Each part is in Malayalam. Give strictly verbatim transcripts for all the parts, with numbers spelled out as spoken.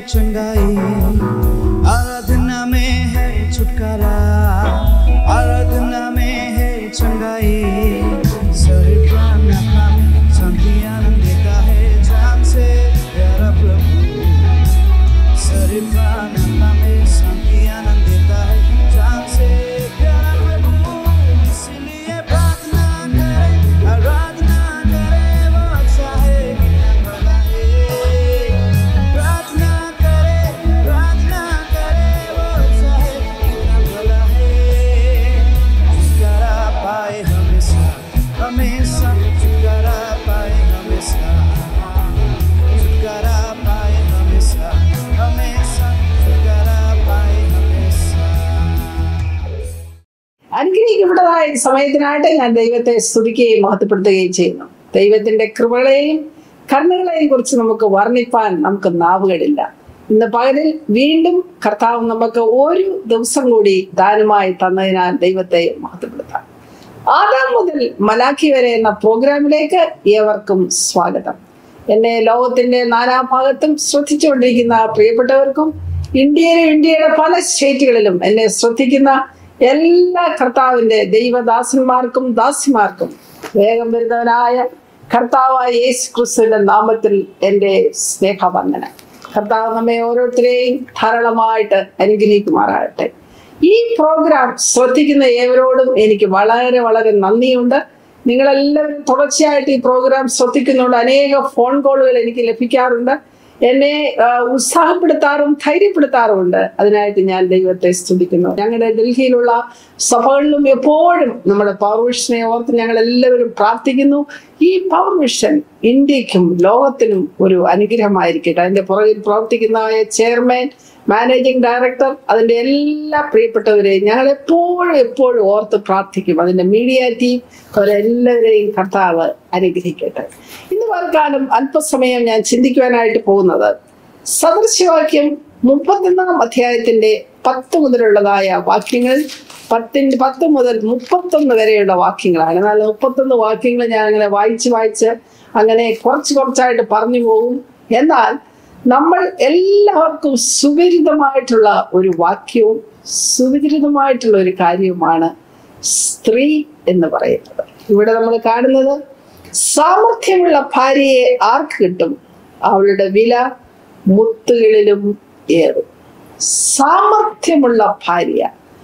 चंगाई, आराधना में है छुटकारा, आराधना में है चंगाई। सारे प्राण में शांति आनंद देता है जान से प्यारा प्रभु। सारे प्राण में शांति आनंद देता है जान से प्यारा प्रभु। इसलिए प्रार्थना करें, आराधना करें, वो अच्छा है कितना भला है। प्रार्थना करें, आराधना करें, वो अच्छा है कितना भला है। छुटकारा पाए हमेशा हमेशा, छुटकारा पाए हमेशा, छुटकारा पाए हमेशा हमेशा, छुटकारा पाए हमेशा। അനുഗ്രഹിക്കപ്പെട്ടതായ സമയത്തിനായിട്ട് ഞാൻ ദൈവത്തെ സ്തുതിക്കുകയും മഹത്വപ്പെടുത്തുകയും ചെയ്യുന്നു. ദൈവത്തിന്റെ കൃപകളെയും കരുണകളെയും കുറിച്ച് നമുക്ക് വർണ്ണിപ്പാൻ നമുക്ക് നാവുകളില്ല. ഇന്ന് പകലിൽ വീണ്ടും കർത്താവ് നമുക്ക് ഒരു ദിവസം കൂടി ദാനമായി തന്നതിനാൽ ദൈവത്തെ മഹത്വപ്പെടുത്താം. ആദാം മുതൽ മലാഖി വരെ എന്ന പ്രോഗ്രാമിലേക്ക് ഏവർക്കും സ്വാഗതം. എന്നെ ലോകത്തിന്റെ നാനാഭാഗത്തും ശ്രദ്ധിച്ചുകൊണ്ടിരിക്കുന്ന പ്രിയപ്പെട്ടവർക്കും ഇന്ത്യയിലും ഇന്ത്യയുടെ പല സ്റ്റേറ്റുകളിലും എന്നെ ശ്രദ്ധിക്കുന്ന എല്ലാ കർത്താവിന്റെ ദൈവദാസന്മാർക്കും ദാസിമാർക്കും വേഗം വരുന്നവനായ കർത്താവായ യേശു ക്രിസ്തുവിന്റെ നാമത്തിൽ എൻ്റെ സ്നേഹവന്ദനം. കർത്താവ് നമ്മെ ഓരോരുത്തരെയും ധാരാളമായിട്ട് അനുഗ്രഹിക്കുമാറാകട്ടെ. ഈ പ്രോഗ്രാം ശ്രദ്ധിക്കുന്ന ഏവരോടും എനിക്ക് വളരെ വളരെ നന്ദിയുണ്ട്. നിങ്ങളെല്ലാവരും തുടർച്ചയായിട്ട് ഈ പ്രോഗ്രാം ശ്രദ്ധിക്കുന്നുണ്ട്. അനേക ഫോൺ കോളുകൾ എനിക്ക് ലഭിക്കാറുണ്ട്. എന്നെ ഉത്സാഹപ്പെടുത്താറും ധൈര്യപ്പെടുത്താറുമുണ്ട്. അതിനായിട്ട് ഞാൻ ദൈവത്തെ സ്തുതിക്കുന്നു. ഞങ്ങളുടെ ഡൽഹിയിലുള്ള സഭകളിലും എപ്പോഴും നമ്മുടെ പവർ വിഷനെ ഓർത്ത് ഞങ്ങൾ എല്ലാവരും പ്രാർത്ഥിക്കുന്നു. ഈ പവർ വിഷൻ ഇന്ത്യക്കും ലോകത്തിനും ഒരു അനുഗ്രഹമായിരിക്കട്ടെ. അതിന്റെ പുറകിൽ പ്രവർത്തിക്കുന്നതായ ചെയർമാൻ, മാനേജിംഗ് ഡയറക്ടർ, അതിന്റെ എല്ലാ പ്രിയപ്പെട്ടവരെയും ഞങ്ങൾ എപ്പോഴും എപ്പോഴും ഓർത്ത് പ്രാർത്ഥിക്കും. അതിന്റെ മീഡിയ ടീം, അവരെല്ലാവരെയും കർത്താവ് അനുഗ്രഹിക്കട്ടെ. ഇന്ന് വർക്കാലം അല്പസമയം ഞാൻ ചിന്തിക്കുവാനായിട്ട് പോകുന്നത് സദൃശവാക്യം മുപ്പത്തൊന്നാം അധ്യായത്തിന്റെ പത്ത് മുതലുള്ളതായ വാക്യങ്ങൾ, പത്തിന്റെ പത്ത് മുതൽ മുപ്പത്തൊന്ന് വരെയുള്ള വാക്യങ്ങളാണ്. എന്നാൽ മുപ്പത്തൊന്ന് വാക്യങ്ങൾ ഞാൻ അങ്ങനെ വായിച്ച് വായിച്ച് അങ്ങനെ കുറച്ച് കുറച്ചായിട്ട് പറഞ്ഞു പോകും. എന്നാൽ നമ്മൾ എല്ലാവർക്കും സുപരിചിതമായിട്ടുള്ള ഒരു വാക്യവും സുപരിചിതമായിട്ടുള്ള ഒരു കാര്യവുമാണ് സ്ത്രീ എന്ന് പറയുന്നത്. ഇവിടെ നമ്മൾ കാണുന്നത് സാമർഥ്യമുള്ള ഭാര്യയെ ആർക്ക് കിട്ടും? അവളുടെ വില മുത്തുകളിലും ഏറും. സാമർഥ്യമുള്ള ഭാര്യ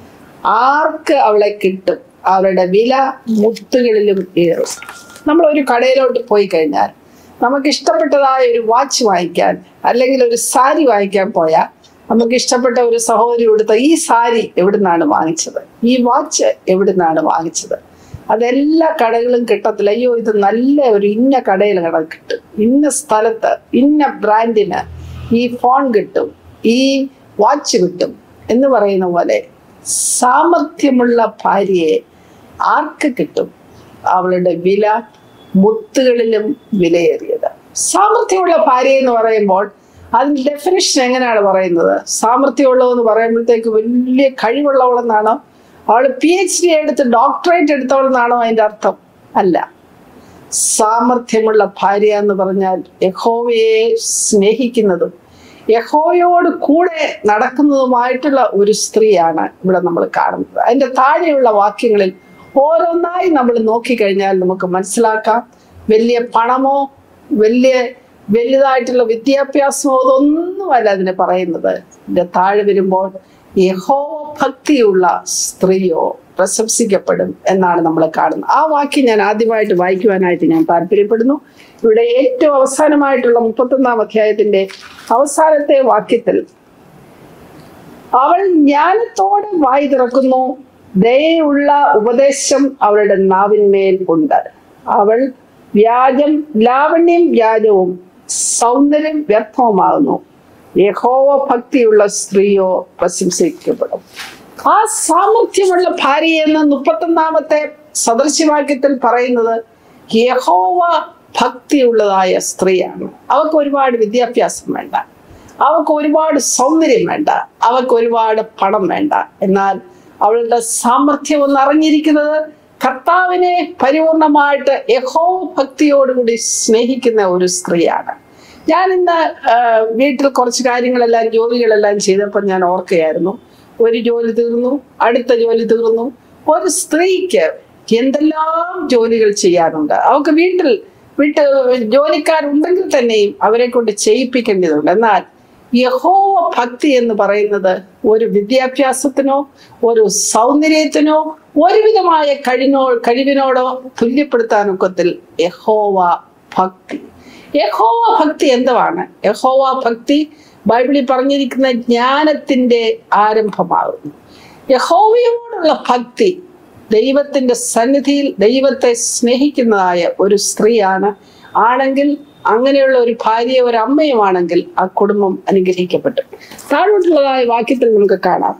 ആർക്ക് അവളെ കിട്ടും? അവളുടെ വില മുത്തുകളിലും ഏറും. നമ്മൾ ഒരു കടയിലോട്ട് പോയി കഴിഞ്ഞാൽ നമുക്ക് ഇഷ്ടപ്പെട്ടതായ ഒരു വാച്ച് വാങ്ങിക്കാൻ അല്ലെങ്കിൽ ഒരു സാരി വാങ്ങിക്കാൻ പോയാൽ നമുക്ക് ഇഷ്ടപ്പെട്ട ഒരു സഹോദരി കൊടുത്ത ഈ സാരി എവിടുന്നാണ് വാങ്ങിച്ചത്, ഈ വാച്ച് എവിടുന്നാണ് വാങ്ങിച്ചത്, അതെല്ലാ കടകളും കിട്ടത്തില്ല. അയ്യോ ഇത് നല്ല ഒരു ഇന്ന കടയിൽ കട കിട്ടും, ഇന്ന സ്ഥലത്ത് ഇന്ന ബ്രാൻഡിന് ഈ ഫോൺ കിട്ടും, ഈ വാച്ച് കിട്ടും എന്ന് പറയുന്ന പോലെ സാമർഥ്യമുള്ള ഭാര്യയെ ആർക്ക് കിട്ടും? അവളുടെ വില മുത്തുകളിലും വിലയേറിയത്. സാമർഥ്യമുള്ള ഭാര്യ എന്ന് പറയുമ്പോൾ അതിന്റെ ഡെഫിനിഷൻ എങ്ങനെയാണ് പറയുന്നത്? സാമർഥ്യമുള്ളതെന്ന് പറയുമ്പോഴത്തേക്ക് വലിയ കഴിവുള്ളവളെന്നാണോ? അവൾ പി എച്ച് ഡി എടുത്ത് ഡോക്ടറേറ്റ് എടുത്തവളെന്നാണോ അതിന്റെ അർത്ഥം? അല്ല. സാമർഥ്യമുള്ള ഭാര്യ എന്ന് പറഞ്ഞാൽ യഹോവയെ സ്നേഹിക്കുന്നതും യഹോവയോട് കൂടെ നടക്കുന്നതുമായിട്ടുള്ള ഒരു സ്ത്രീയാണ് ഇവിടെ നമ്മൾ കാണുന്നത്. അതിന്റെ താഴെയുള്ള വാക്യങ്ങളിൽ ഓരോന്നായി നമ്മൾ നോക്കിക്കഴിഞ്ഞാൽ നമുക്ക് മനസ്സിലാക്കാം. വലിയ പണമോ വലിയ വലുതായിട്ടുള്ള വിദ്യാഭ്യാസമോ അതൊന്നുമല്ല അതിനെ പറയുന്നത്. ഇതിന്റെ താഴെ വരുമ്പോൾ യഹോവ ഭക്തിയുള്ള സ്ത്രീയോ പ്രശംസിക്കപ്പെടും എന്നാണ് നമ്മൾ കാണുന്നത്. ആ വാക്യം ഞാൻ ആദ്യമായിട്ട് വായിക്കുവാനായിട്ട് ഞാൻ താല്പര്യപ്പെടുന്നു. ഇവിടെ ഏറ്റവും അവസാനമായിട്ടുള്ള മുപ്പത്തൊന്നാം അധ്യായത്തിന്റെ അവസാനത്തെ വാക്യത്തിൽ അവൾ ജ്ഞാനത്തോടെ വായി തുറക്കുന്നു, ദയയുള്ള ഉപദേശം അവളുടെ നാവിന്മേൽ ഉണ്ട്. അവൾ വ്യാജം ലാവണ്യം വ്യാജവും സൗന്ദര്യം വ്യർത്ഥവുമാകുന്നു. യഹോവ ഭക്തിയുള്ള സ്ത്രീയോ പ്രശംസിക്കപ്പെടും. ആ സാമർഥ്യമുള്ള ഭാര്യ എന്ന മുപ്പത്തൊന്നാമത്തെ സദൃശവാക്യത്തിൽ പറയുന്നത് യഹോവ ഭക്തിയുള്ളതായ സ്ത്രീയാണ്. അവർക്ക് ഒരുപാട് വിദ്യാഭ്യാസം വേണ്ട, അവർക്ക് ഒരുപാട് സൗന്ദര്യം വേണ്ട, അവർക്ക് ഒരുപാട് പണം വേണ്ട. എന്നാൽ അവളുടെ സാമർഥ്യം ഒന്ന് അറിഞ്ഞിരിക്കുന്നത് കർത്താവിനെ പരിപൂർണമായിട്ട് യഹോവ ഭക്തിയോടുകൂടി സ്നേഹിക്കുന്ന ഒരു സ്ത്രീയാണ്. ഞാൻ ഇന്ന് വീട്ടിൽ കുറച്ച് കാര്യങ്ങളെല്ലാം ജോലികളെല്ലാം ചെയ്തപ്പോൾ ഞാൻ ഓർക്കുകയായിരുന്നു, ഒരു ജോലി തീർന്നു, അടുത്ത ജോലി തീർന്നു. ഒരു സ്ത്രീക്ക് എന്തെല്ലാം ജോലികൾ ചെയ്യാനുണ്ട്. അവർക്ക് വീട്ടിൽ വീട്ട് ജോലിക്കാരുണ്ടെങ്കിൽ തന്നെയും അവരെ കൊണ്ട് ചെയ്യിപ്പിക്കേണ്ടതുണ്ട്. എന്നാൽ യഹോവ ഭക്തി എന്ന് പറയുന്നത് ഒരു വിദ്യാഭ്യാസത്തിനോ ഒരു സൗന്ദര്യത്തിനോ ഒരുവിധമായ കഴിനോ കഴിവിനോടോ തുല്യപ്പെടുത്താനൊക്കത്തിൽ യഹോവ ഭക്തി. യഹോവ ഭക്തി എന്തുവാണ്? യഹോവ ഭക്തി ബൈബിളിൽ പറഞ്ഞിരിക്കുന്ന ജ്ഞാനത്തിന്റെ ആരംഭമാകുന്നു. യഹോവയോടുള്ള ഭക്തി ദൈവത്തിന്റെ സന്നിധിയിൽ ദൈവത്തെ സ്നേഹിക്കുന്നതായ ഒരു സ്ത്രീയാണ് ആണെങ്കിൽ, അങ്ങനെയുള്ള ഒരു ഭാര്യ ഒരു അമ്മയുമാണെങ്കിൽ ആ കുടുംബം അനുഗ്രഹിക്കപ്പെട്ടു. താഴോട്ടുള്ളതായ വാക്യത്തിൽ നമുക്ക് കാണാം,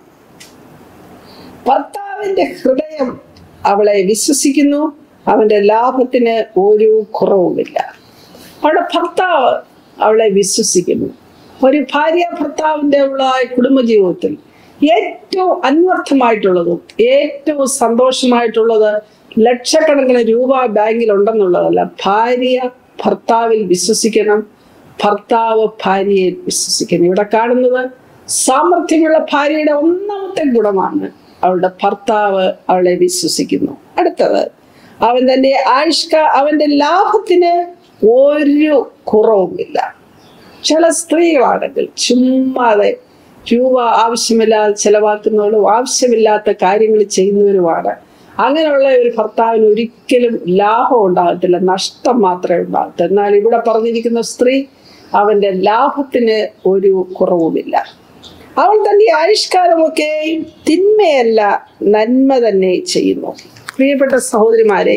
ഭർത്താവിന്റെ ഹൃദയം അവളെ വിശ്വസിക്കുന്നു, അവന്റെ ലാഭത്തിന് ഒരു കുറവുമില്ല. അവളുടെ ഭർത്താവ് അവളെ വിശ്വസിക്കുന്നു. ഒരു ഭാര്യ ഭർത്താവിന്റെ ഉള്ളതായ കുടുംബജീവിതത്തിൽ ഏറ്റവും അന്വർത്ഥമായിട്ടുള്ളതും ഏറ്റവും സന്തോഷമായിട്ടുള്ളത് ലക്ഷക്കണക്കിന് രൂപ ബാങ്കിൽ ഉണ്ടെന്നുള്ളതല്ല. ഭാര്യ ഭർത്താവിൽ വിശ്വസിക്കണം, ഭർത്താവ് ഭാര്യയെ വിശ്വസിക്കണം. ഇവിടെ കാണുന്നത് സാമർഥ്യമുള്ള ഭാര്യയുടെ ഒന്നാമത്തെ ഗുണമാണ് അവളുടെ ഭർത്താവ് അവളെ വിശ്വസിക്കുന്നു. അടുത്തത്, അവൻ തന്റെ ആയുഷ്ക അവന്റെ ലാഭത്തിന് ഒരു കുറവുമില്ല. ചില സ്ത്രീകളാണെങ്കിൽ ചുമ്മാതെ രൂപ ആവശ്യമില്ലാതെ ചെലവാക്കുന്നവരും ആവശ്യമില്ലാത്ത കാര്യങ്ങൾ ചെയ്യുന്നവരുമാണ്. അങ്ങനെയുള്ള ഒരു ഭർത്താവിന് ഒരിക്കലും ലാഭം ഉണ്ടാകത്തില്ല, നഷ്ടം മാത്രമേ ഉണ്ടാകത്തു. എന്നാൽ ഇവിടെ പറഞ്ഞിരിക്കുന്ന സ്ത്രീ അവന്റെ ലാഭത്തിന് ഒരു കുറവുമില്ല. അവൾ തന്റെ ആയുഷ്കാലമൊക്കെ തിന്മയല്ല നന്മ തന്നെ ചെയ്യുന്നു. പ്രിയപ്പെട്ട സഹോദരിമാരെ,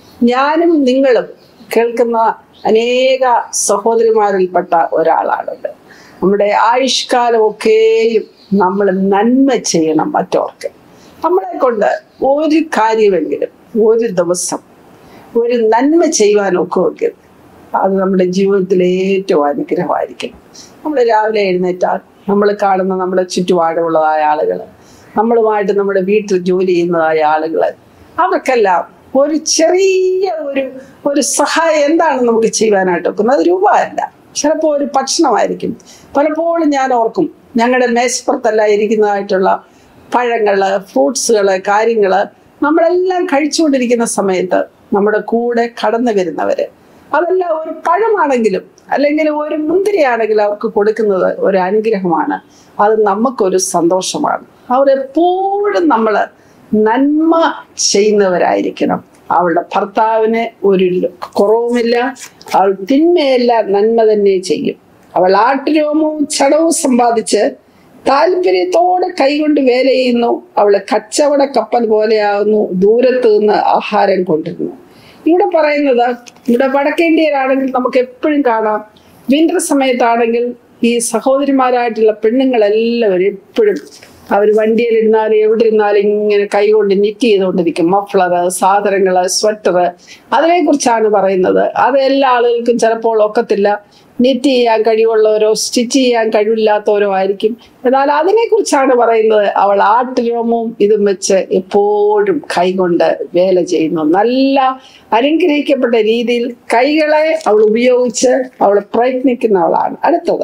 ഞാനും നിങ്ങളും കേൾക്കുന്ന അനേക സഹോദരിമാരിൽപ്പെട്ട ഒരാളാണത്. നമ്മുടെ ആയുഷ്കാലമൊക്കെയും നമ്മൾ നന്മ ചെയ്യണം മറ്റവർക്ക്. നമ്മളെ കൊണ്ട് ഒരു കാര്യമെങ്കിലും ഒരു ദിവസം ഒരു നന്മ ചെയ്യുവാനൊക്കെ എങ്കിൽ അത് നമ്മുടെ ജീവിതത്തിലെ ഏറ്റവും അനുഗ്രഹമായിരിക്കും. നമ്മൾ രാവിലെ എഴുന്നേറ്റാൽ നമ്മൾ കാണുന്ന നമ്മുടെ ചുറ്റുപാടുള്ളതായ ആളുകൾ, നമ്മളുമായിട്ട് നമ്മുടെ വീട്ടിൽ ജോലി ചെയ്യുന്നതായ ആളുകൾ, അവർക്കെല്ലാം ഒരു ചെറിയ ഒരു ഒരു സഹായം എന്താണ് നമുക്ക് ചെയ്യുവാനായിട്ട് വെക്കുന്നത്? അത് രൂപ അല്ല, ചിലപ്പോൾ ഒരു ഭക്ഷണമായിരിക്കും. പലപ്പോഴും ഞാൻ ഓർക്കും, ഞങ്ങളുടെ മേശപ്പുറത്തല്ല ഇരിക്കുന്നതായിട്ടുള്ള പഴങ്ങള്, ഫ്രൂട്ട്സുകള്, കാര്യങ്ങള് നമ്മളെല്ലാം കഴിച്ചുകൊണ്ടിരിക്കുന്ന സമയത്ത് നമ്മുടെ കൂടെ കടന്നു വരുന്നവര്, അതെല്ലാം ഒരു പഴമാണെങ്കിലും അല്ലെങ്കിൽ ഒരു മുന്തിരിയാണെങ്കിലും അവർക്ക് കൊടുക്കുന്നത് ഒരു അനുഗ്രഹമാണ്. അത് നമുക്കൊരു സന്തോഷമാണ്. അവരെപ്പോഴും നമ്മള് നന്മ ചെയ്യുന്നവരായിരിക്കണം. അവളുടെ ഭർത്താവിന് ഒരു കുറവുമില്ല, അവൾ തിന്മയല്ല നന്മ തന്നെ ചെയ്യും. അവൾ ആട്ടുരോമവും ചടവും സമ്പാദിച്ച് താല്പര്യത്തോടെ കൈകൊണ്ട് വേല ചെയ്യുന്നു. അവള് കച്ചവട കപ്പൽ പോലെയാകുന്നു, ദൂരത്ത് നിന്ന് ആഹാരം കൊണ്ടിരുന്നു. ഇവിടെ പറയുന്നത്, ഇവിടെ വടക്കേ ഇന്ത്യയിലാണെങ്കിൽ നമുക്ക് എപ്പോഴും കാണാം, വിന്റർ സമയത്താണെങ്കിൽ ഈ സഹോദരിമാരായിട്ടുള്ള പെണ്ണുങ്ങളെല്ലാവരും എപ്പോഴും അവർ വണ്ടിയിലിരുന്നാലും എവിടെ ഇരുന്നാലും ഇങ്ങനെ കൈകൊണ്ട് നിറ്റ് ചെയ്തുകൊണ്ടിരിക്കും. മഫ്ലറ്, സാധനങ്ങള്, സ്വെറ്ററ്, അതിനെ കുറിച്ചാണ് പറയുന്നത്. അത് എല്ലാ ആളുകൾക്കും ചിലപ്പോൾ ഒക്കത്തില്ല. നിറ്റ് ചെയ്യാൻ കഴിവുള്ളവരോ സ്റ്റിച്ച് ചെയ്യാൻ കഴിവില്ലാത്തവരോ ആയിരിക്കും. എന്നാൽ അതിനെ കുറിച്ചാണ് പറയുന്നത്. അവൾ ആട്ടുരോമവും ഇതും വെച്ച് എപ്പോഴും കൈകൊണ്ട് വേല ചെയ്യുന്നു. നല്ല അനുഗ്രഹിക്കപ്പെട്ട രീതിയിൽ കൈകളെ അവൾ ഉപയോഗിച്ച് അവൾ പ്രയത്നിക്കുന്നവളാണ്. അടുത്തത്,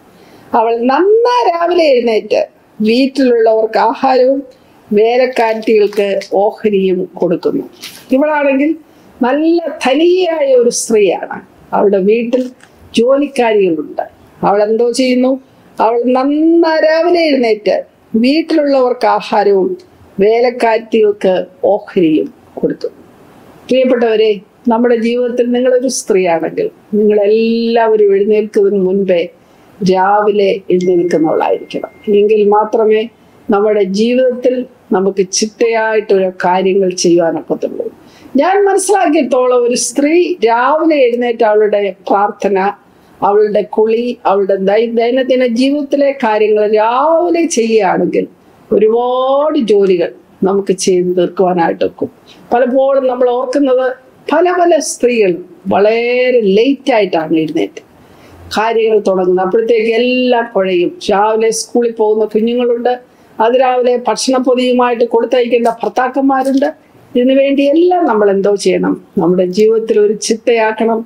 അവൾ നന്നാ രാവിലെ എഴുന്നേറ്റ് വീട്ടിലുള്ളവർക്ക് ആഹാരവും വേലക്കാറ്റികൾക്ക് ഓഹരിയും കൊടുക്കുന്നു. ഇവളാണെങ്കിൽ നല്ല ധനികയായ ഒരു സ്ത്രീയാണ്. അവളുടെ വീട്ടിൽ ജോലിക്കാരികളുണ്ട്. അവൾ എന്തോ ചെയ്യുന്നു? അവൾ നന്നാ രാവിലെ എഴുന്നേറ്റ് വീട്ടിലുള്ളവർക്ക് ആഹാരവും വേലക്കാറ്റികൾക്ക് ഓഹരിയും കൊടുക്കുന്നു. പ്രിയപ്പെട്ടവരെ, നമ്മുടെ ജീവിതത്തിൽ നിങ്ങളൊരു സ്ത്രീയാണെങ്കിൽ നിങ്ങളെല്ലാവരും എഴുന്നേൽക്കുന്നതിന് മുൻപേ രാവിലെ എഴുന്നേൽക്കുന്നവളായിരിക്കണം. എങ്കിൽ മാത്രമേ നമ്മുടെ ജീവിതത്തിൽ നമുക്ക് ചിട്ടയായിട്ടൊരു കാര്യങ്ങൾ ചെയ്യാനൊക്കത്തുള്ളൂ. ഞാൻ മനസ്സിലാക്കിയത്തോളം ഒരു സ്ത്രീ രാവിലെ എഴുന്നേറ്റ് അവളുടെ പ്രാർത്ഥന, അവളുടെ കുളി, അവളുടെ ദൈനംദിന ജീവിതത്തിലെ കാര്യങ്ങൾ രാവിലെ ചെയ്യുകയാണെങ്കിൽ ഒരുപാട് ജോലികൾ നമുക്ക് ചെയ്ത് തീർക്കുവാനായിട്ട് വെക്കും. പലപ്പോഴും നമ്മൾ ഓർക്കുന്നത്, പല പല സ്ത്രീകൾ വളരെ ലേറ്റ് ആയിട്ടാണ് എഴുന്നേറ്റ് കാര്യങ്ങൾ തുടങ്ങുന്നത്. അപ്പോഴത്തേക്ക് എല്ലാം കുഴയും. രാവിലെ സ്കൂളിൽ പോകുന്ന കുഞ്ഞുങ്ങളുണ്ട്, അതിരാവിലെ ഭക്ഷണപ്പൊതിയുമായിട്ട് കൊടുത്തയക്കേണ്ട ഭർത്താക്കന്മാരുണ്ട്. ഇതിനു വേണ്ടിയെല്ലാം നമ്മൾ എന്തോ ചെയ്യണം? നമ്മുടെ ജീവിതത്തിൽ ഒരു ചിട്ടയാക്കണം.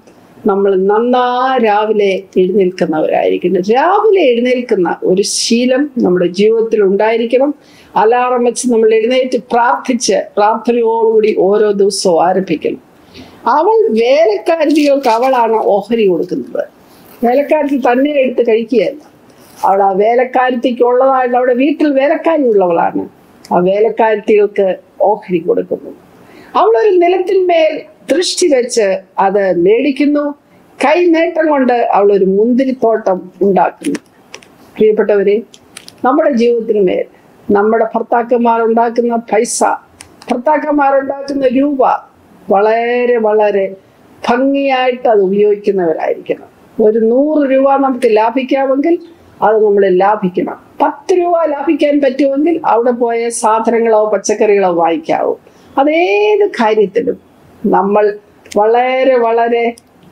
നമ്മൾ നന്നാ രാവിലെ എഴുന്നേൽക്കുന്നവരായിരിക്കണം. രാവിലെ എഴുന്നേൽക്കുന്ന ഒരു ശീലം നമ്മുടെ ജീവിതത്തിൽ ഉണ്ടായിരിക്കണം. അലാറം വെച്ച് നമ്മൾ എഴുന്നേറ്റ് പ്രാർത്ഥിച്ച് പ്രാർത്ഥനയോടുകൂടി ഓരോ ദിവസവും ആരംഭിക്കണം. അവൾ വേലക്കാരികൾക്ക് അവളാണ് ഓഹരി കൊടുക്കുന്നത്. വേലക്കാരത്തി തന്നെ എടുത്ത് കഴിക്കുകയല്ല. അവൾ ആ വേലക്കാരത്തിക്ക് ഉള്ളതായിട്ട് അവിടെ വീട്ടിൽ വേലക്കാരി ഉള്ളവളാണ്. ആ വേലക്കാരത്തികൾക്ക് ഓഹരി കൊടുക്കുന്നു. അവളൊരു നിലത്തിന്മേൽ ദൃഷ്ടി വെച്ച് അത് മേടിക്കുന്നു. കൈനേട്ടം കൊണ്ട് അവളൊരു മുന്തിരിത്തോട്ടം ഉണ്ടാക്കുന്നു. പ്രിയപ്പെട്ടവരെ, നമ്മുടെ ജീവിതത്തിന്മേൽ നമ്മുടെ ഭർത്താക്കന്മാരുണ്ടാക്കുന്ന പൈസ, ഭർത്താക്കന്മാരുണ്ടാക്കുന്ന രൂപ വളരെ വളരെ ഭംഗിയായിട്ട് അത് ഉപയോഗിക്കുന്നവരായിരിക്കണം. ഒരു നൂറ് രൂപ നമുക്ക് ലാഭിക്കാമെങ്കിൽ അത് നമ്മൾ ലാഭിക്കണം. പത്ത് രൂപ ലാഭിക്കാൻ പറ്റുമെങ്കിൽ അവിടെ പോയ സാധനങ്ങളോ പച്ചക്കറികളോ വാങ്ങിക്കാവൂ. അതേത് കാര്യത്തിലും നമ്മൾ വളരെ വളരെ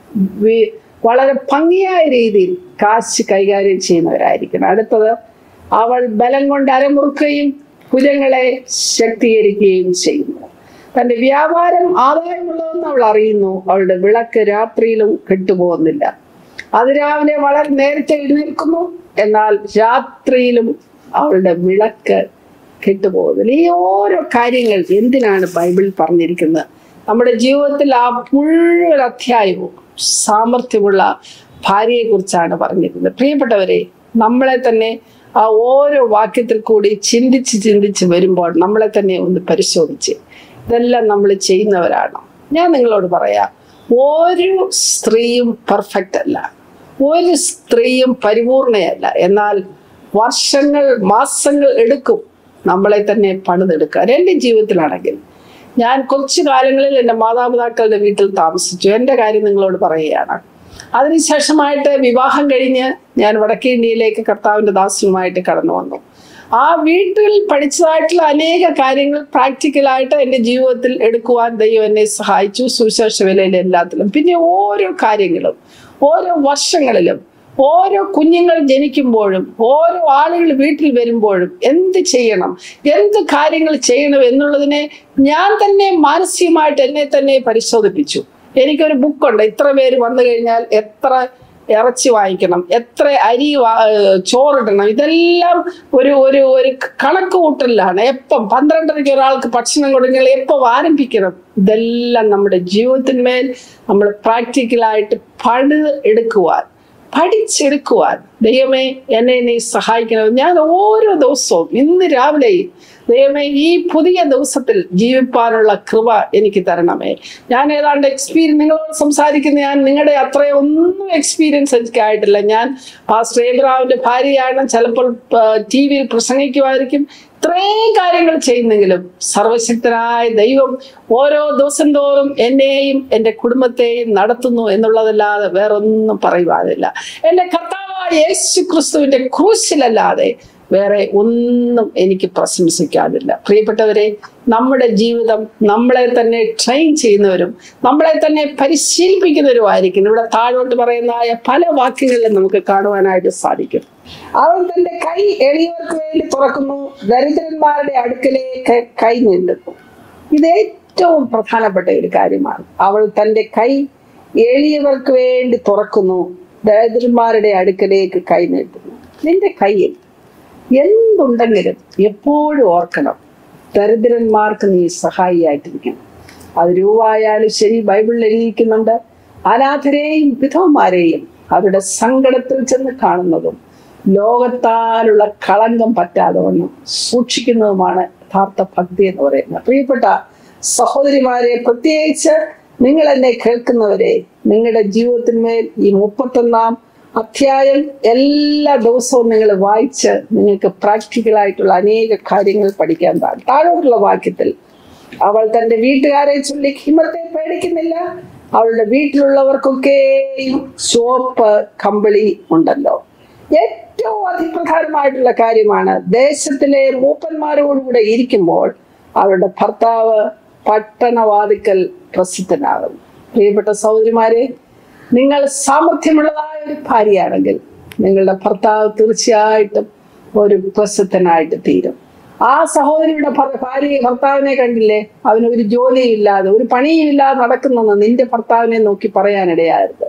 വളരെ ഭംഗിയായ രീതിയിൽ കാശ് കൈകാര്യം ചെയ്യുന്നവരായിരിക്കണം. അടുത്തത്, അവൾ ബലം കൊണ്ട് അരമുറുക്കുകയും ഭുജങ്ങളെ ശക്തീകരിക്കുകയും ചെയ്യുന്നു. തന്റെ വ്യാപാരം ആദായമുള്ളതെന്ന് അവൾ അറിയുന്നു. അവളുടെ വിളക്ക് രാത്രിയിലും കെട്ടുപോകുന്നില്ല. അതിരാവിലെ വളരെ നേരത്തെ എഴുന്നേൽക്കുന്നു, എന്നാൽ രാത്രിയിലും അവളുടെ വിളക്ക് കെട്ടുപോകുന്നില്ല. ഈ ഓരോ കാര്യങ്ങൾ എന്തിനാണ് ബൈബിളിൽ പറഞ്ഞിരിക്കുന്നത്? നമ്മുടെ ജീവിതത്തിൽ ആ മുഴുവൻ അധ്യായവും സാമർഥ്യമുള്ള ഭാര്യയെ കുറിച്ചാണ് പറഞ്ഞിരിക്കുന്നത്. പ്രിയപ്പെട്ടവരെ, നമ്മളെ തന്നെ ആ ഓരോ വാക്യത്തിൽ കൂടി ചിന്തിച്ച് ചിന്തിച്ച് വരുമ്പോൾ നമ്മളെ തന്നെ ഒന്ന് പരിശോധിച്ച് ഇതെല്ലാം നമ്മൾ ചെയ്യുന്നവരാണ്. ഞാൻ നിങ്ങളോട് പറയാം, ഒരു സ്ത്രീയും പെർഫെക്റ്റ് അല്ല, ഒരു സ്ത്രീയും പരിപൂർണയല്ല. എന്നാൽ വർഷങ്ങൾ മാസങ്ങൾ എടുക്കും നമ്മളെ തന്നെ പണിതെടുക്കാൻ. എൻ്റെ ജീവിതത്തിലാണെങ്കിൽ ഞാൻ കുറച്ചു കാലങ്ങളിൽ എൻ്റെ മാതാപിതാക്കളുടെ വീട്ടിൽ താമസിച്ചു. എൻ്റെ കാര്യം നിങ്ങളോട് പറയുകയാണ്. അതിനുശേഷമായിട്ട് വിവാഹം കഴിഞ്ഞ് ഞാൻ വടക്കേ ഇന്ത്യയിലേക്ക് കർത്താവിൻ്റെ ദാസ്യവുമായിട്ട് കടന്നു വന്നു. ആ വീട്ടിൽ പഠിച്ചതായിട്ടുള്ള അനേക കാര്യങ്ങൾ പ്രാക്ടിക്കലായിട്ട് എൻ്റെ ജീവിതത്തിൽ എടുക്കുവാൻ ദൈവം എന്നെ സഹായിച്ചു. സുവിശേഷ വേലയിൽ എല്ലാത്തിലും. പിന്നെ ഓരോ കാര്യങ്ങളും ഓരോ വർഷങ്ങളിലും ഓരോ കുഞ്ഞുങ്ങൾ ജനിക്കുമ്പോഴും ഓരോ ആളുകൾ വീട്ടിൽ വരുമ്പോഴും എന്ത് ചെയ്യണം, എന്ത് കാര്യങ്ങൾ ചെയ്യണം എന്നുള്ളതിനെ ഞാൻ തന്നെ മാനസികമായിട്ട് എന്നെ തന്നെ പരിശോധിപ്പിച്ചു. എനിക്കൊരു ബുക്കുണ്ട്. ഇത്ര പേര് വന്നു കഴിഞ്ഞാൽ എത്ര ഇറച്ചി വാങ്ങിക്കണം, എത്ര അരി ചോറിടണം, ഇതെല്ലാം ഒരു ഒരു ഒരു കണക്ക് കൂട്ടലിലാണ്. എപ്പം പന്ത്രണ്ടരയ്ക്ക് ഒരാൾക്ക് ഭക്ഷണം കൊടുക്കൽ എപ്പം ആരംഭിക്കണം, ഇതെല്ലാം നമ്മുടെ ജീവിതത്തിന്മേൽ നമ്മൾ പ്രാക്ടിക്കലായിട്ട് പണിത് എടുക്കുവാൻ പഠിച്ചെടുക്കുവാൻ ദൈവമേ എന്നെ നീ സഹായിക്കണം. ഞാൻ ഓരോ ദിവസവും ഇന്ന് രാവിലെയും ദൈവമേ ഈ പുതിയ ദിവസത്തിൽ ജീവിപ്പാനുള്ള കൃപ എനിക്ക് തരണമേ. ഞാൻ ഏതാണ്ട് എക്സ്പീരിയൻസ് നിങ്ങളോട് സംസാരിക്കുന്ന ഞാൻ നിങ്ങളുടെ അത്രയും ഒന്നും എക്സ്പീരിയൻസ് എനിക്കായിട്ടില്ല. ഞാൻ പാസ്റ്റർ ഏബ്രഹാമിന്റെ ഭാര്യയാണ്. ചിലപ്പോൾ ടി വിയിൽ പ്രസംഗിക്കുമായിരിക്കും. ഇത്രയും കാര്യങ്ങൾ ചെയ്യുന്നെങ്കിലും സർവശക്തനായ ദൈവം ഓരോ ദിവസം തോറും എന്നെയും എൻ്റെ കുടുംബത്തെയും നടത്തുന്നു എന്നുള്ളതല്ലാതെ വേറൊന്നും പറയുവാനില്ല. എൻ്റെ കർത്താവായ യേശു ക്രിസ്തുവിന്റെ ക്രൂശിലല്ലാതെ വേറെ ഒന്നും എനിക്ക് പ്രശംസിക്കാനില്ല. പ്രിയപ്പെട്ടവരെ, നമ്മുടെ ജീവിതം നമ്മളെ തന്നെ ട്രെയിൻ ചെയ്യുന്നവരും നമ്മളെ തന്നെ പരിശീലിപ്പിക്കുന്നവരുമായിരിക്കും. ഇവിടെ താഴോട്ട് പറയുന്നതായ പല വാക്യങ്ങളിലും നമുക്ക് കാണുവാനായിട്ട് സാധിക്കും. അവൾ തന്റെ കൈ എളിയവർക്ക് വേണ്ടി തുറക്കുന്നു, ദരിദ്രന്മാരുടെ അടുക്കലേക്ക് കൈ നീട്ടുന്നു. ഇത് ഏറ്റവും പ്രധാനപ്പെട്ട ഒരു കാര്യമാണ്. അവൾ തന്റെ കൈ എളിയവർക്ക് വേണ്ടി തുറക്കുന്നു, ദരിദ്രന്മാരുടെ അടുക്കലേക്ക് കൈ നീട്ടുന്നു. നിന്റെ കയ്യിൽ എന്തുണ്ടെങ്കിലും എപ്പോഴും ഓർക്കണം, ദരിദ്രന്മാർക്ക് നീ സഹായിയായിട്ടിരിക്കണം. അത് രൂപയായാലും ശരി. ബൈബിളിൽ എഴുതിയിരിക്കുന്നുണ്ട്, അനാഥരെയും വിധവന്മാരെയും അവരുടെ സങ്കടത്തിൽ ചെന്ന് കാണുന്നതും ലോകത്താലുള്ള കളങ്കം പറ്റാതെ വണ്ണം സൂക്ഷിക്കുന്നതുമാണ് യഥാർത്ഥ ഭക്തി എന്ന് പറയുന്നത്. പ്രിയപ്പെട്ട സഹോദരിമാരെ, പ്രത്യേകിച്ച് നിങ്ങൾ എന്നെ കേൾക്കുന്നവരെ, നിങ്ങളുടെ ജീവിതത്തിന്മേൽ ഈ മുപ്പത്തൊന്നാം അധ്യായം എല്ലാ ദിവസവും നിങ്ങൾ വായിച്ച് നിങ്ങൾക്ക് പ്രാക്ടിക്കലായിട്ടുള്ള അനേക കാര്യങ്ങൾ പഠിക്കാൻ പാടില്ല. താഴോട്ടുള്ള വാക്യത്തിൽ അവൾ തന്റെ വീട്ടുകാരെ ചൊല്ലി ഹിമത്തെ പേടിക്കുന്നില്ല, അവളുടെ വീട്ടിലുള്ളവർക്കൊക്കെയും ചുവപ്പ് കമ്പിളി ഉണ്ടല്ലോ. ഏറ്റവും അതിപ്രധാനമായിട്ടുള്ള കാര്യമാണ്, ദേശത്തിലെ മൂപ്പന്മാരോടുകൂടെ ഇരിക്കുമ്പോൾ അവരുടെ ഭർത്താവ് പട്ടണവാതിക്കൽ പ്രസിദ്ധനാകും. പ്രിയപ്പെട്ട സഹോദരിമാരെ, നിങ്ങൾ സാമർഥ്യമുള്ളതായ ഒരു ഭാര്യയാണെങ്കിൽ നിങ്ങളുടെ ഭർത്താവ് തീർച്ചയായിട്ടും ഒരു പ്രസിദ്ധനായിട്ട് തീരും. ആ സഹോദരിയുടെ ഭാര്യ ഭർത്താവിനെ കണ്ടില്ലേ, അവന് ഒരു ജോലിയും ഇല്ലാതെ ഒരു പണിയും ഇല്ലാതെ നടക്കുന്നെന്ന് നിന്റെ ഭർത്താവിനെ നോക്കി പറയാനിടയായിരുന്നു.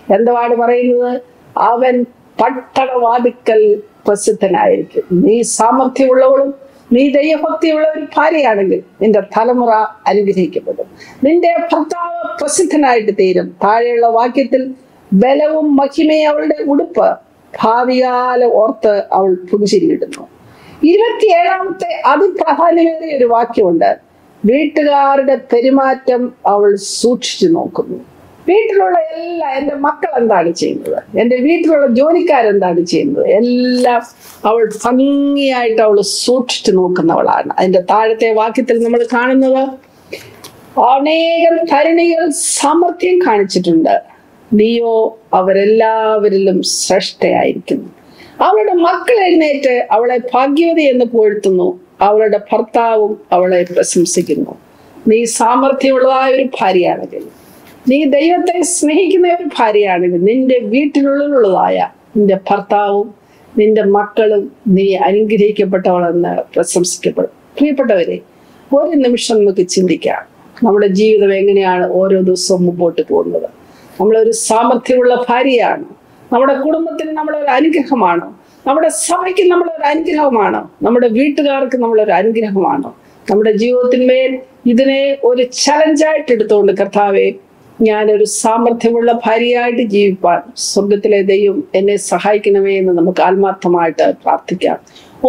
എന്താണ് പറയുന്നത്? അവൻ പട്ടണവാതിക്കൽ പ്രസിദ്ധനായിരിക്കും. നീ സാമർഥ്യമുള്ളവളും നീ ദൈവഭക്തിയുള്ള ഒരു ഭാര്യയാണെങ്കിൽ നിന്റെ തലമുറ അനുഗ്രഹിക്കപ്പെടും. നിന്റെ ഭർത്താവ് പ്രസിദ്ധനായിട്ട് തീരും. താഴെയുള്ള വാക്യത്തിൽ ബലവും മഹിമയും അവളുടെ ഉടുപ്പ്, ഭാവികാലം ഓർത്ത് അവൾ പുഞ്ചിരിയിടുന്നു. ഇരുപത്തിയേഴാമത്തെ അതിപ്രാധാന്യമേറിയ ഒരു വാക്യമുണ്ട്. വീട്ടുകാരുടെ പെരുമാറ്റം അവൾ സൂക്ഷിച്ചു നോക്കുന്നു. വീട്ടിലുള്ള എല്ലാ എൻ്റെ മക്കൾ എന്താണ് ചെയ്യുന്നത്, എൻ്റെ വീട്ടിലുള്ള ജോലിക്കാരെന്താണ് ചെയ്യുന്നത്, എല്ലാം അവൾ ഭംഗിയായിട്ട് അവൾ സൂക്ഷിച്ചു നോക്കുന്നവളാണ്. അതിന്റെ താഴത്തെ വാക്യത്തിൽ നമ്മൾ കാണുന്നത്, അനേകം തരുണികൾ സാമർഥ്യം കാണിച്ചിട്ടുണ്ട്, നീയോ അവരെല്ലാവരിലും ശ്രേഷ്ഠയായിരിക്കുന്നു. അവളുടെ മക്കൾ എഴുന്നേറ്റ് അവളെ ഭാഗ്യവതി എന്ന് പുകഴ്ത്തുന്നു. അവളുടെ ഭർത്താവും അവളെ പ്രശംസിക്കുന്നു. നീ സാമർഥ്യമുള്ളതായ ഒരു ഭാര്യയാണെങ്കിൽ, നീ ദൈവത്തെ സ്നേഹിക്കുന്ന ഒരു ഭാര്യയാണെങ്കിൽ, നിന്റെ വീട്ടിനുള്ളിലുള്ളതായ നിന്റെ ഭർത്താവും നിന്റെ മക്കളും നീ അനുഗ്രഹിക്കപ്പെട്ടവളെന്ന് പ്രശംസിക്കപ്പെടും. പ്രിയപ്പെട്ടവരെ, ഒരു നിമിഷം നമുക്ക് ചിന്തിക്കാം, നമ്മുടെ ജീവിതം എങ്ങനെയാണ് ഓരോ ദിവസവും മുമ്പോട്ട് പോകുന്നത്. നമ്മളൊരു സാമർഥ്യമുള്ള ഭാര്യയാണ്, നമ്മുടെ കുടുംബത്തിന് നമ്മളൊരു അനുഗ്രഹമാണ്, നമ്മുടെ സഭയ്ക്ക് നമ്മളൊരു അനുഗ്രഹമാണ്, നമ്മുടെ വീട്ടുകാർക്ക് നമ്മളൊരു അനുഗ്രഹമാണ്. നമ്മുടെ ജീവിതത്തിന്മേൽ ഇതിനെ ഒരു ചലഞ്ചായിട്ട് എടുത്തുകൊണ്ട്, കർത്താവെ, ഞാനൊരു സാമർഥ്യമുള്ള ഭാര്യയായിട്ട് ജീവിപ്പാൻ സ്വർഗത്തിലെ ദൈവം എന്നെ സഹായിക്കണമേ എന്ന് നമുക്ക് ആത്മാർത്ഥമായിട്ട് പ്രാർത്ഥിക്കാം.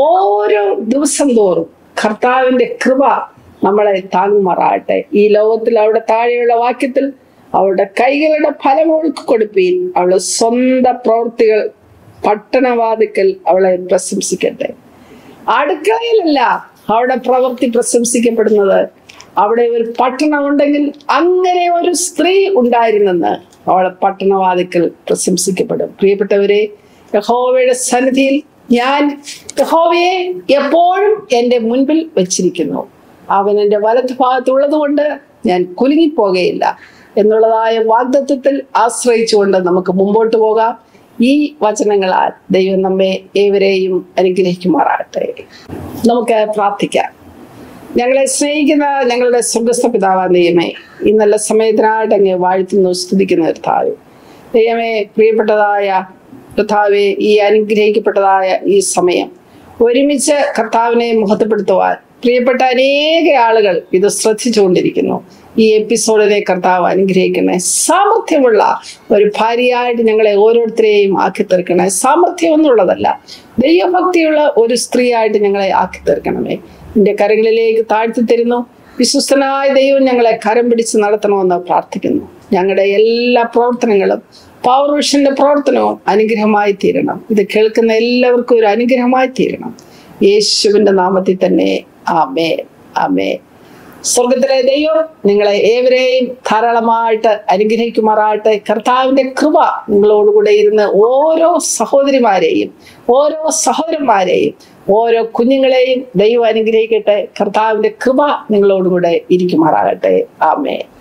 ഓരോ ദിവസം തോറും കർത്താവിന്റെ കൃപ നമ്മളെ താങ്ങുമാറാകട്ടെ. ഈ ലോകത്തിൽ അവിടെ താഴെയുള്ള വാക്യത്തിൽ അവളുടെ കൈകളുടെ ഫലം അവൾക്ക് കൊടുപ്പീൻ, അവളുടെ സ്വന്തം പ്രവൃത്തികൾ പട്ടണവാതിക്കൽ അവളെ പ്രശംസിക്കട്ടെ. അടുക്കളയിലല്ല അവളുടെ പ്രവൃത്തി പ്രശംസിക്കപ്പെടുന്നത്. അവിടെ ഒരു പട്ടണം ഉണ്ടെങ്കിൽ അങ്ങനെ ഒരു സ്ത്രീ ഉണ്ടായിരുന്നെന്ന് അവളെ പട്ടണവാതിക്കൽ പ്രശംസിക്കപ്പെടും. പ്രിയപ്പെട്ടവരെ, യഹോവയുടെ സന്നിധിയിൽ ഞാൻ യഹോവയെ എപ്പോഴും എൻ്റെ മുൻപിൽ വെച്ചിരിക്കുന്നു. അവൻ എൻ്റെ വലതു ഭാഗത്തുള്ളത് കൊണ്ട് ഞാൻ കുലുങ്ങിപ്പോകുകയില്ല എന്നുള്ളതായ വാഗ്ദത്തത്തിൽ ആശ്രയിച്ചുകൊണ്ട് നമുക്ക് മുമ്പോട്ട് പോകാം. ഈ വചനങ്ങളാൽ ദൈവം നമ്മെ ഏവരെയും അനുഗ്രഹിക്കുമാറാകട്ടെ. നമുക്ക് പ്രാർത്ഥിക്കാം. ഞങ്ങളെ സ്നേഹിക്കുന്ന ഞങ്ങളുടെ സ്വർഗസ്ഥ പിതാവായ ദൈവമേ, ഈ നല്ല സമയത്തിനായിട്ട് അങ്ങ് വാഴ്ത്തുന്നു, സ്തുതിക്കുന്ന കർത്താവേ. ദൈവമേ, പ്രിയപ്പെട്ടതായ കർത്താവേ, ഈ അനുഗ്രഹിക്കപ്പെട്ടതായ ഈ സമയം ഒരുമിച്ച് കർത്താവിനെ മഹത്വപ്പെടുത്തുവാൻ പ്രിയപ്പെട്ട അനേക ആളുകൾ ഇത് ശ്രദ്ധിച്ചുകൊണ്ടിരിക്കുന്നു. ഈ എപ്പിസോഡിനെ കർത്താവ് അനുഗ്രഹിക്കണേ. സാമർഥ്യമുള്ള ഒരു ഭാര്യയായിട്ട് ഞങ്ങളെ ഓരോരുത്തരെയും ആക്കി തീർക്കണേ. സാമർഥ്യം എന്നുള്ളതല്ല, ദൈവഭക്തിയുള്ള ഒരു സ്ത്രീയായിട്ട് ഞങ്ങളെ ആക്കി തീർക്കണമേ. നിന്റെ കരങ്ങളിലേക്ക് താഴ്ത്തി തരുന്നു. വിശ്വസ്തനായ ദൈവം ഞങ്ങളെ കരം പിടിച്ച് നടത്തണമെന്ന് പ്രാർത്ഥിക്കുന്നു. ഞങ്ങളുടെ എല്ലാ പ്രവർത്തനങ്ങളും, പവർവിഷന്റെ പ്രവർത്തനവും അനുഗ്രഹമായി തീരണം. ഇത് കേൾക്കുന്ന എല്ലാവർക്കും ഒരു അനുഗ്രഹമായി തീരണം. യേശുവിന്റെ നാമത്തിൽ തന്നെ ആമേൻ, ആമേൻ. സ്വർഗത്തിലെ ദൈവം നിങ്ങളെ ഏവരെയും ധാരാളമായിട്ട് അനുഗ്രഹിക്കുമാറാകട്ടെ. കർത്താവിന്റെ കൃപ നിങ്ങളോടുകൂടെ ഇരുന്ന് ഓരോ സഹോദരിമാരെയും ഓരോ സഹോദരന്മാരെയും ഓരോ കുഞ്ഞുങ്ങളെയും ദൈവം അനുഗ്രഹിക്കട്ടെ. കർത്താവിന്റെ കൃപ നിങ്ങളോടുകൂടെ ഇരിക്കുമാറാകട്ടെ. ആമേൻ.